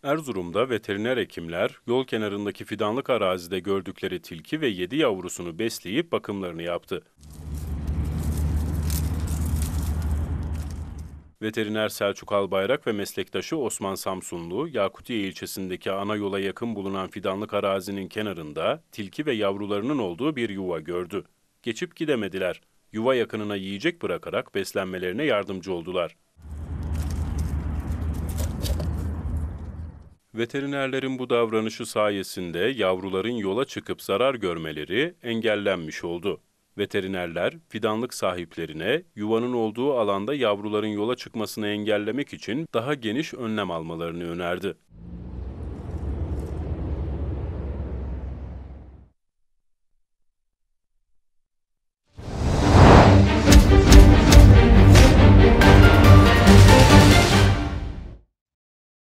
Erzurum'da veteriner hekimler yol kenarındaki fidanlık arazide gördükleri tilki ve 7 yavrusunu besleyip bakımlarını yaptı. Veteriner Selçuk Albayrak ve meslektaşı Osman Samsunlu, Yakutiye ilçesindeki ana yola yakın bulunan fidanlık arazinin kenarında tilki ve yavrularının olduğu bir yuva gördü. Geçip gidemediler. Yuva yakınına yiyecek bırakarak beslenmelerine yardımcı oldular. Veterinerlerin bu davranışı sayesinde yavruların yola çıkıp zarar görmeleri engellenmiş oldu. Veterinerler, fidanlık sahiplerine yuvanın olduğu alanda yavruların yola çıkmasını engellemek için daha geniş önlem almalarını önerdi.